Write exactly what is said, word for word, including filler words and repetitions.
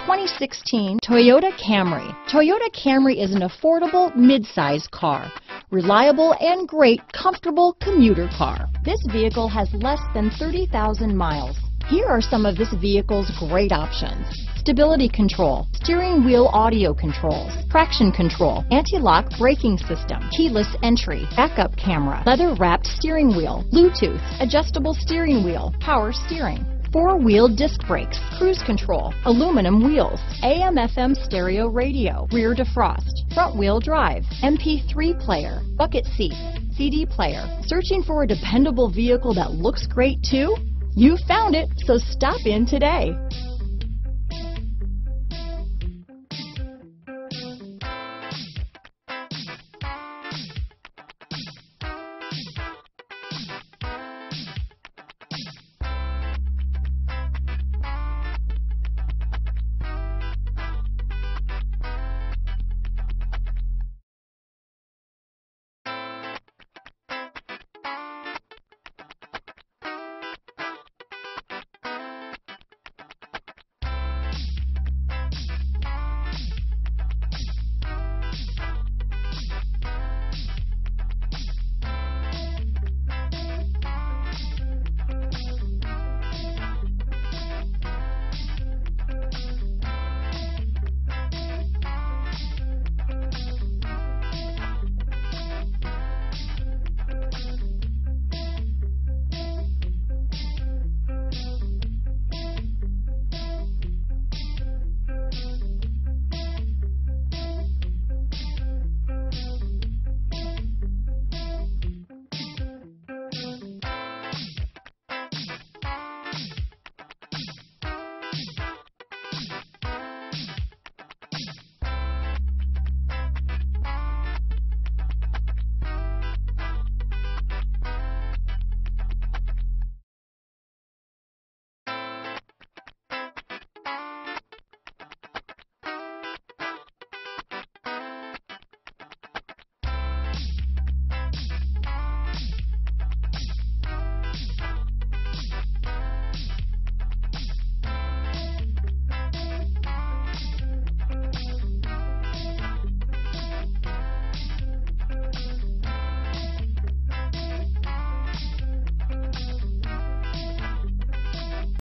twenty sixteen Toyota Camry. Toyota Camry is an affordable mid-size car. Reliable and great comfortable commuter car. This vehicle has less than thirty thousand miles. Here are some of this vehicle's great options: stability control, steering wheel audio controls, traction control, anti-lock braking system, keyless entry, backup camera, leather-wrapped steering wheel, Bluetooth, adjustable steering wheel, power steering, four-wheel disc brakes, cruise control, aluminum wheels, A M F M stereo radio, rear defrost, front-wheel drive, M P three player, bucket seats, C D player. Searching for a dependable vehicle that looks great too? You found it, so stop in today.